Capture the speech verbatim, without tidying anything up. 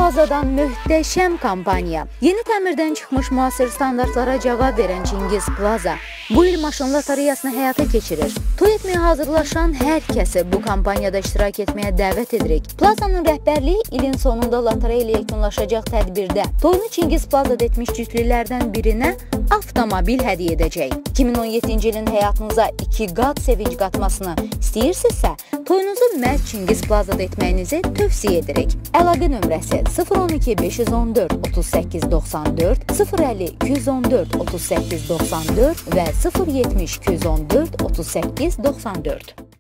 Plazadan möhtəşəm kampaniya. Yeni təmirdən çıxmış müasir standartlara cavab verən Çingiz Plaza bu il maşın lotereyasını həyata keçirir. Toy etməyə hazırlaşan hər kəsi bu kampaniyada iştirak etməyə dəvət edirik. Plazanın rəhbərliyi ilin sonunda lotereya ilə yekunlaşacaq tədbirdə toyunu Çingiz Plazada etmiş cütlülərdən birinə avtomobil hədiyyə edəcək. iki min on yeddinci ilin həyatınıza iki qat sevinç qatmasını istəyirsinizsə, toyunuzu məhz Çingiz Plazada etməyinizi tövsiyə edirik. Əlaqə nömrəsi sıfır on iki beş yüz on dörd otuz səkkiz doxsan dörd, sıfır əlli iki yüz on dörd otuz səkkiz doxsan dörd və sıfır yetmiş iki yüz on dörd otuz səkkiz doxsan dörd.